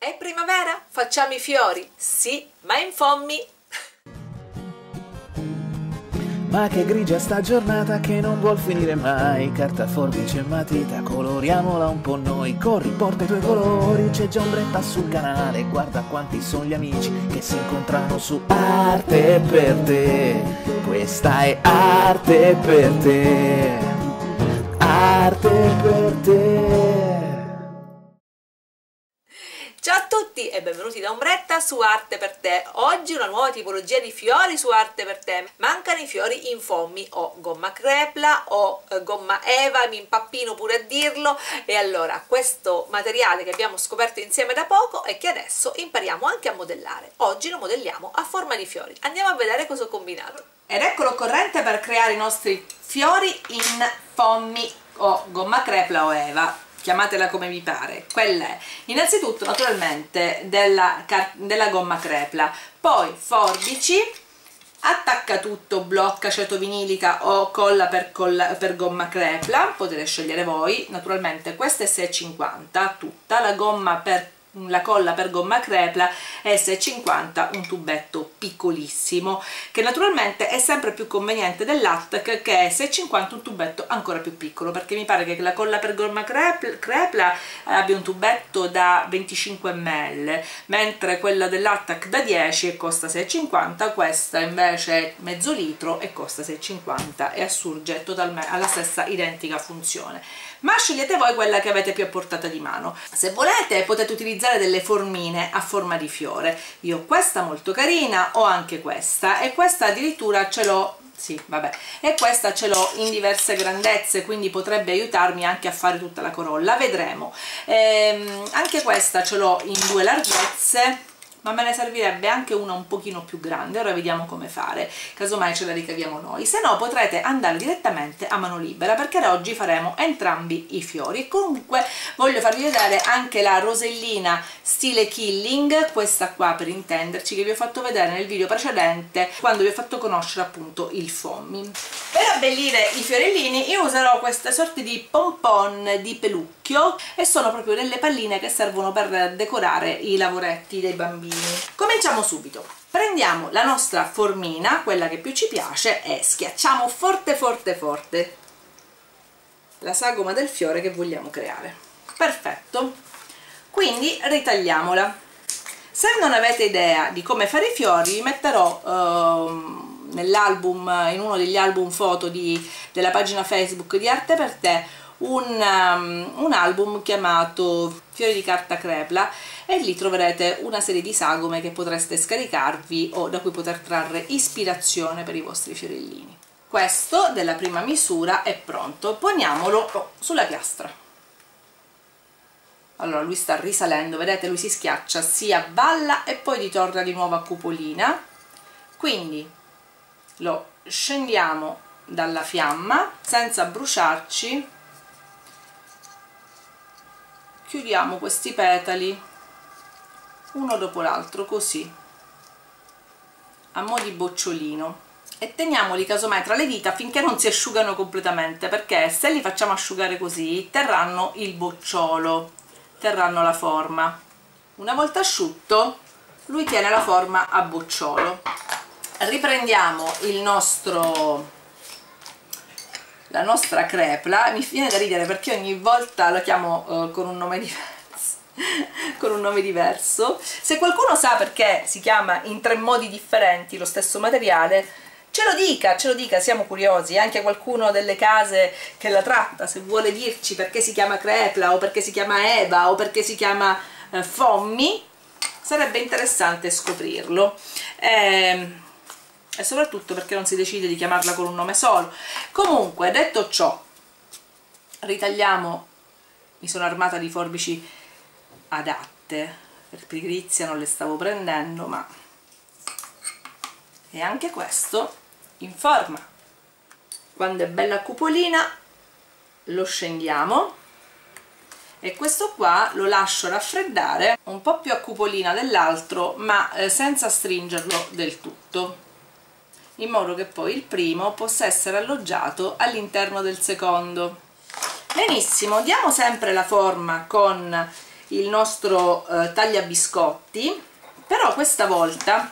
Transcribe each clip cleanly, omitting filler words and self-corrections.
È primavera? Facciamo i fiori? Sì, ma in fogmi. Ma che grigia sta giornata che non vuol finire mai. Carta, forbice e matita, coloriamola un po' noi. Corri, porta i tuoi colori, c'è già ombretta sul canale. Guarda quanti sono gli amici che si incontrano su Arte per te. Questa è arte per te. Arte per te. Ciao a tutti e benvenuti da Ombretta su Arte per te. Oggi una nuova tipologia di fiori su Arte per te. Mancano i fiori in fogmi o gomma crepla o gomma eva, mi impappino pure a dirlo. E allora questo materiale che abbiamo scoperto insieme da poco e che adesso impariamo anche a modellare. Oggi lo modelliamo a forma di fiori. Andiamo a vedere cosa ho combinato. Ed ecco l'occorrente per creare i nostri fiori in fogmi o gomma crepla o eva. Chiamatela come vi pare. Quella è innanzitutto naturalmente della gomma crepla, poi forbici, attaccatutto, blocca, cetovinilica o colla per gomma crepla, potete scegliere voi. Naturalmente questa è 6,50 tutta, la colla per gomma crepla è 6,50, un tubetto piccolissimo che naturalmente è sempre più conveniente dell'Attac che è 6,50, un tubetto ancora più piccolo, perché mi pare che la colla per gomma crepla abbia un tubetto da 25 ml, mentre quella dell'Attac da 10 e costa 6,50, questa invece è mezzo litro e costa 6,50 e assurge totalmente alla stessa identica funzione. Ma scegliete voi quella che avete più a portata di mano. Se volete potete utilizzare delle formine a forma di fiore. Io ho questa molto carina, ho anche questa e questa addirittura ce l'ho, sì vabbè, e questa ce l'ho in diverse grandezze, quindi potrebbe aiutarmi anche a fare tutta la corolla, vedremo. Anche questa ce l'ho in 2 larghezze, ma me ne servirebbe anche una un pochino più grande. Ora vediamo come fare, casomai ce la ricaviamo noi, se no potrete andare direttamente a mano libera, perché da oggi faremo entrambi i fiori. E comunque voglio farvi vedere anche la rosellina stile Killing, questa qua per intenderci, che vi ho fatto vedere nel video precedente quando vi ho fatto conoscere appunto il fogmi. Per abbellire i fiorellini io userò queste sorte di pompon di pelucchio e sono proprio delle palline che servono per decorare i lavoretti dei bambini. Cominciamo subito. Prendiamo la nostra formina, quella che più ci piace, e schiacciamo forte forte forte la sagoma del fiore che vogliamo creare. Perfetto, quindi ritagliamola. Se non avete idea di come fare i fiori, vi metterò nell'album, in uno degli album foto della pagina Facebook di Arte per te, un album chiamato Fiori di carta crepla, e lì troverete una serie di sagome che potreste scaricarvi o da cui poter trarre ispirazione per i vostri fiorellini. Questo della prima misura è pronto, poniamolo sulla piastra. Allora lui sta risalendo, vedete, lui si schiaccia, si abballa e poi ritorna di nuovo a cupolina, quindi lo scendiamo dalla fiamma senza bruciarci, chiudiamo questi petali uno dopo l'altro così a mo' di bocciolino e teniamoli casomai tra le dita finché non si asciugano completamente, perché se li facciamo asciugare così terranno il bocciolo, terranno la forma. Una volta asciutto lui tiene la forma a bocciolo. Riprendiamo la nostra crepla. Mi viene da ridere perché ogni volta lo chiamo con un nome diverso. Se qualcuno sa perché si chiama in 3 modi differenti lo stesso materiale, ce lo dica, siamo curiosi. Anche qualcuno delle case che la tratta, se vuole dirci perché si chiama crepla o perché si chiama eva o perché si chiama fogmi, sarebbe interessante scoprirlo. E soprattutto perché non si decide di chiamarla con un nome solo. Comunque, detto ciò, ritagliamo. Mi sono armata di forbici adatte, per pigrizia non le stavo prendendo, ma e anche questo in forma. Quando è bella cupolina lo scendiamo e questo qua lo lascio raffreddare un po' più a cupolina dell'altro, ma senza stringerlo del tutto, in modo che poi il primo possa essere alloggiato all'interno del secondo. Benissimo, diamo sempre la forma con il nostro tagliabiscotti, però questa volta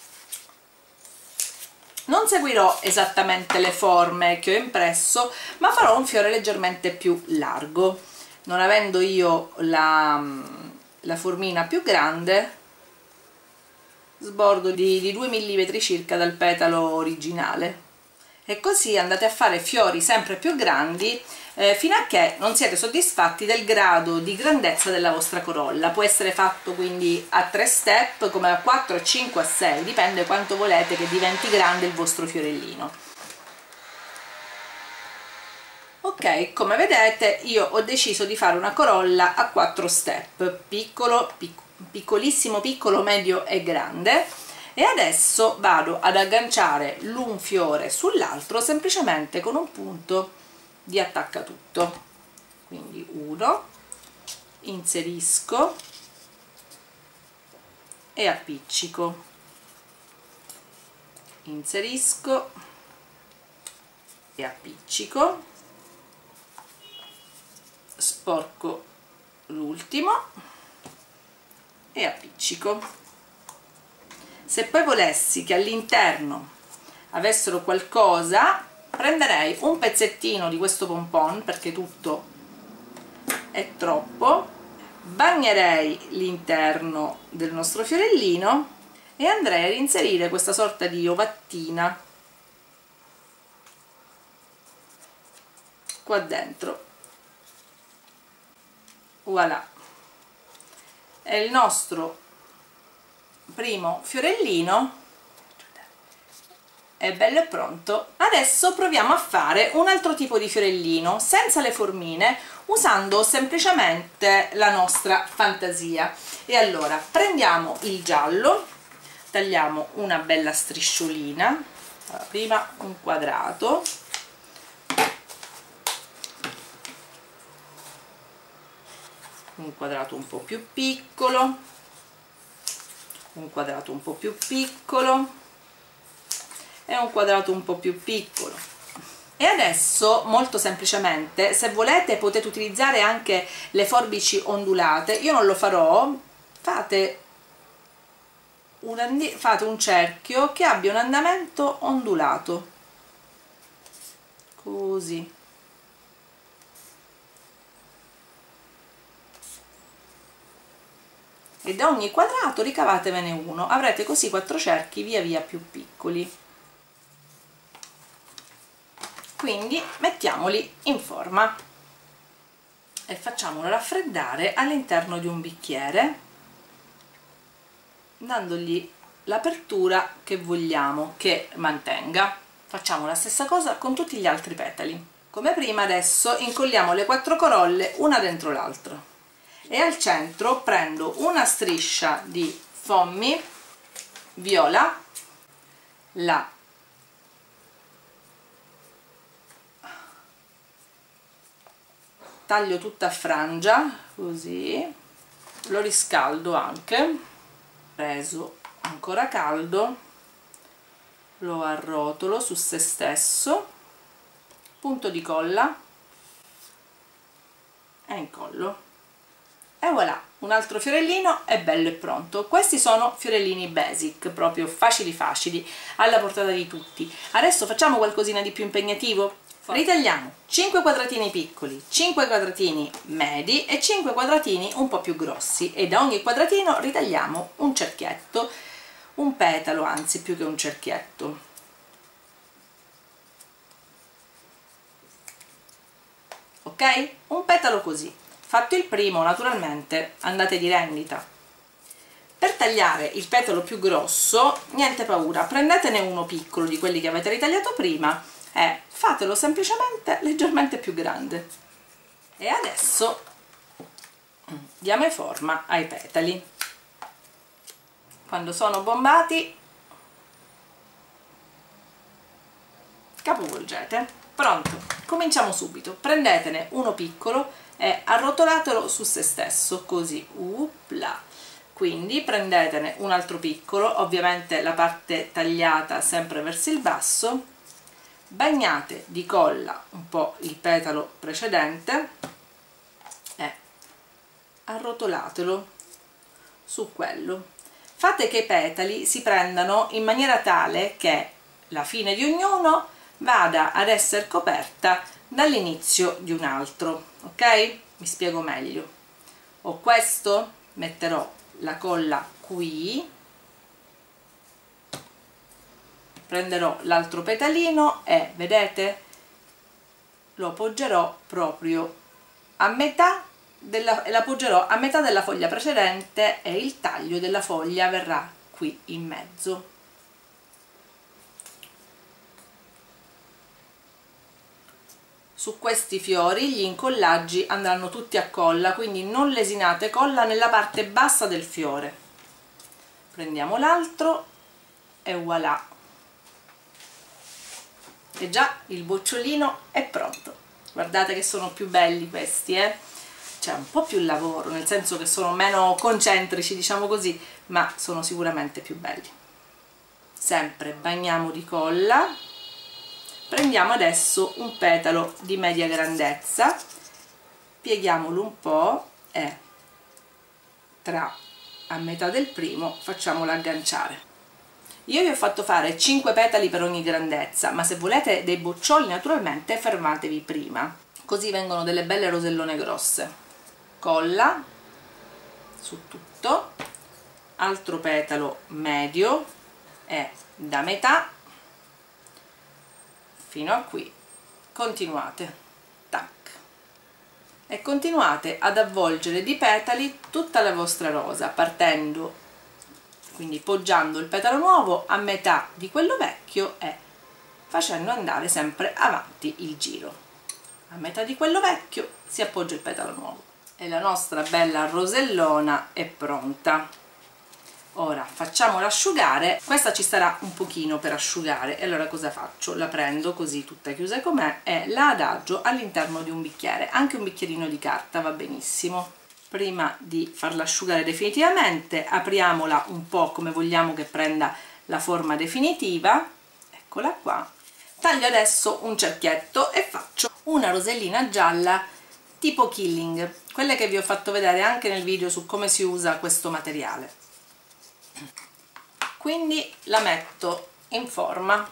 non seguirò esattamente le forme che ho impresso, ma farò un fiore leggermente più largo. Non avendo io la formina più grande, sbordo di 2 mm circa dal petalo originale, e così andate a fare fiori sempre più grandi fino a che non siete soddisfatti del grado di grandezza della vostra corolla. Può essere fatto quindi a 3 step, come a 4, a 5, a 6, dipende quanto volete che diventi grande il vostro fiorellino. Ok, come vedete io ho deciso di fare una corolla a 4 step, piccolo, piccolissimo, piccolo, medio e grande, e adesso vado ad agganciare l'un fiore sull'altro semplicemente con un punto di attaccatutto. Quindi uno, inserisco e appiccico, inserisco e appiccico, sporco l'ultimo e appiccico. Se poi volessi che all'interno avessero qualcosa, prenderei un pezzettino di questo pompon, perché tutto è troppo, bagnerei l'interno del nostro fiorellino e andrei ad inserire questa sorta di ovattina qua dentro. Voilà, è il nostro primo fiorellino, è bello e pronto. Adesso proviamo a fare un altro tipo di fiorellino senza le formine, usando semplicemente la nostra fantasia. E allora prendiamo il giallo, tagliamo una bella strisciolina, prima un quadrato, un quadrato un po' più piccolo, un quadrato un po' più piccolo e un quadrato un po' più piccolo. E adesso molto semplicemente, se volete potete utilizzare anche le forbici ondulate, io non lo farò, fate un cerchio che abbia un andamento ondulato, così. E da ogni quadrato ricavatevene uno, avrete così 4 cerchi via via più piccoli. Quindi mettiamoli in forma e facciamolo raffreddare all'interno di un bicchiere, dandogli l'apertura che vogliamo che mantenga. Facciamo la stessa cosa con tutti gli altri petali. Come prima adesso incolliamo le 4 corolle una dentro l'altra. E al centro prendo una striscia di foamy viola, la taglio tutta a frangia, così, lo riscaldo anche, preso ancora caldo, lo arrotolo su se stesso, punto di colla e incollo. E voilà, un altro fiorellino è bello e pronto. Questi sono fiorellini basic, proprio facili facili, alla portata di tutti. Adesso facciamo qualcosina di più impegnativo. Ritagliamo 5 quadratini piccoli, 5 quadratini medi e 5 quadratini un po' più grossi, e da ogni quadratino ritagliamo un cerchietto, un petalo, anzi più che un cerchietto. Ok? Un petalo così. Fatto il primo, naturalmente andate di rendita. Per tagliare il petalo più grosso, niente paura, prendetene uno piccolo di quelli che avete ritagliato prima e fatelo semplicemente leggermente più grande. E adesso diamo forma ai petali. Quando sono bombati, capovolgete. Pronto, cominciamo subito. Prendetene uno piccolo e arrotolatelo su se stesso, così, upla. Quindi prendetene un altro piccolo, ovviamente la parte tagliata sempre verso il basso, bagnate di colla un po' il petalo precedente e arrotolatelo su quello. Fate che i petali si prendano in maniera tale che la fine di ognuno vada ad essere coperta dall'inizio di un altro, ok? Mi spiego meglio. Ho questo, metterò la colla qui, prenderò l'altro petalino e vedete, lo appoggerò proprio a metà l'appoggerò a metà della foglia precedente e il taglio della foglia verrà qui in mezzo. Su questi fiori gli incollaggi andranno tutti a colla, quindi non lesinate colla nella parte bassa del fiore. Prendiamo l'altro e voilà, e già il bocciolino è pronto. Guardate che sono più belli questi, c'è un po' più lavoro, nel senso che sono meno concentrici, diciamo così, ma sono sicuramente più belli. Sempre bagniamo di colla. Prendiamo adesso un petalo di media grandezza, pieghiamolo un po' e a metà del primo facciamolo agganciare. Io vi ho fatto fare 5 petali per ogni grandezza, ma se volete dei boccioli naturalmente fermatevi prima, così vengono delle belle rosellone grosse. Colla su tutto, altro petalo medio e da metà fino a qui continuate, tac, e continuate ad avvolgere di petali tutta la vostra rosa, partendo, quindi poggiando il petalo nuovo a metà di quello vecchio e facendo andare sempre avanti il giro. A metà di quello vecchio si appoggia il petalo nuovo e la nostra bella rosellona è pronta. Ora facciamola asciugare. Questa ci starà un pochino per asciugare e allora cosa faccio? La prendo così tutta chiusa com'è e la adagio all'interno di un bicchiere, anche un bicchierino di carta va benissimo. Prima di farla asciugare definitivamente apriamola un po' come vogliamo che prenda la forma definitiva, eccola qua. Taglio adesso un cerchietto e faccio una rosellina gialla tipo Killing, quelle che vi ho fatto vedere anche nel video su come si usa questo materiale. Quindi la metto in forma,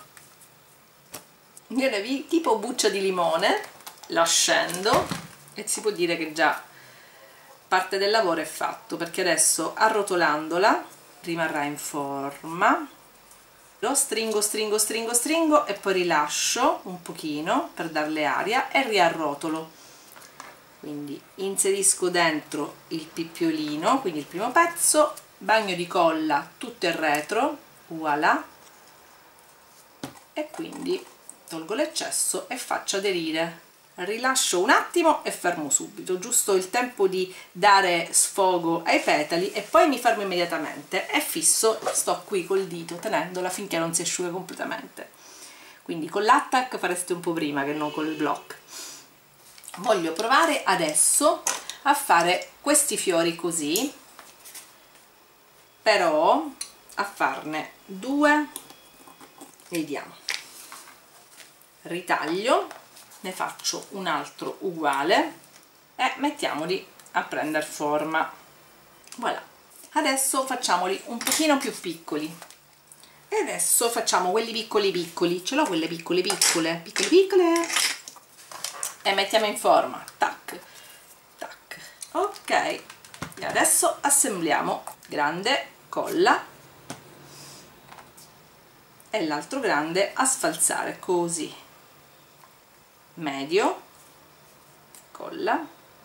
viene tipo buccia di limone, la scendo e si può dire che già parte del lavoro è fatto, perché adesso arrotolandola rimarrà in forma. Lo stringo e poi rilascio un pochino per darle aria e riarrotolo. Quindi inserisco dentro il picciolino, quindi il primo pezzo, bagno di colla tutto il retro, voilà, e quindi tolgo l'eccesso e faccio aderire. Rilascio un attimo e fermo subito, giusto il tempo di dare sfogo ai petali e poi mi fermo immediatamente e fisso, sto qui col dito tenendola finché non si asciuga completamente. Quindi con l'attack fareste un po' prima che non con il block. Voglio provare adesso a fare questi fiori così, però a farne 2, vediamo, ritaglio, ne faccio un altro uguale e mettiamoli a prendere forma. Voilà, adesso facciamoli un pochino più piccoli e adesso facciamo quelli piccoli, ce l'ho quelle piccole e mettiamo in forma, tac tac, ok. E adesso assembliamo grande, colla, e l'altro grande a sfalzare così, medio, colla,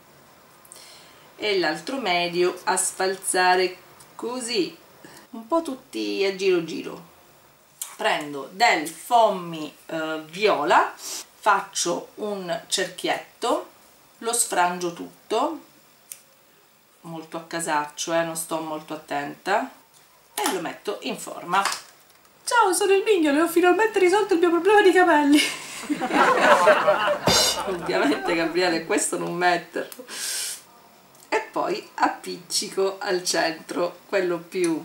e l'altro medio a sfalzare così, un po' tutti a giro. Prendo del foamy viola, faccio un cerchietto, lo sfrangio tutto molto a casaccio, non sto molto attenta, e lo metto in forma. Ciao, sono il mignolo e ho finalmente risolto il mio problema di capelli. Ovviamente Gabriele questo non metterlo. E poi appiccico al centro quello più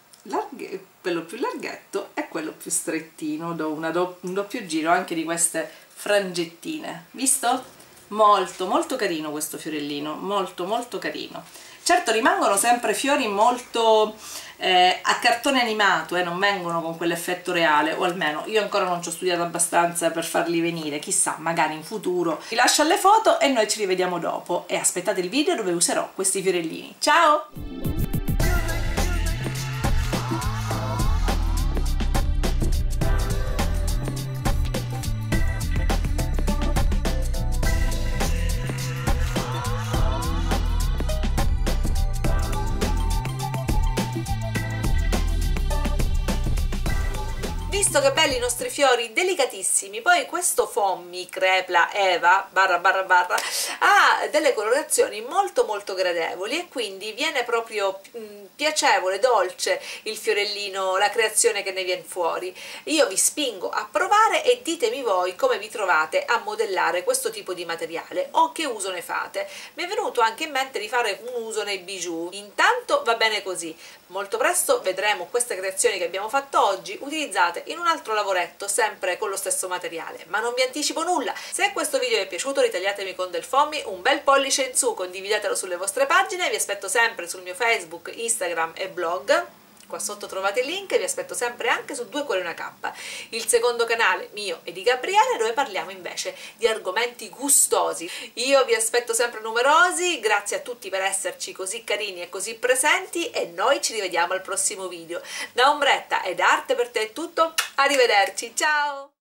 larghetto e quello più strettino, do un doppio giro anche di queste frangettine, visto? Molto carino questo fiorellino, molto carino. Certo, rimangono sempre fiori molto a cartone animato, non vengono con quell'effetto reale, o almeno io ancora non ci ho studiato abbastanza per farli venire, chissà, magari in futuro. Vi lascio alle foto e noi ci rivediamo dopo, e aspettate il video dove userò questi fiorellini. Ciao! Visto che belli i nostri fiori, delicatissimi, poi questo Fommi Crepla Eva ha delle colorazioni molto gradevoli, e quindi viene proprio piacevole, dolce il fiorellino, la creazione che ne viene fuori. Io vi spingo a provare e ditemi voi come vi trovate a modellare questo tipo di materiale o che uso ne fate. Mi è venuto anche in mente di fare un uso nei bijou, intanto va bene così. Molto presto vedremo queste creazioni che abbiamo fatto oggi utilizzate in un altro lavoretto sempre con lo stesso materiale, ma non vi anticipo nulla. Se questo video vi è piaciuto ritagliatemi con del Fommi un bel pollice in su, condividetelo sulle vostre pagine, vi aspetto sempre sul mio Facebook, Instagram e blog. Qua sotto trovate il link, vi aspetto sempre anche su Due Cuori Una Cappa, il secondo canale mio e di Gabriele, dove parliamo invece di argomenti gustosi. Io vi aspetto sempre numerosi, grazie a tutti per esserci così carini e così presenti, e noi ci rivediamo al prossimo video. Da Ombretta e da Arte per Te è tutto, arrivederci, ciao!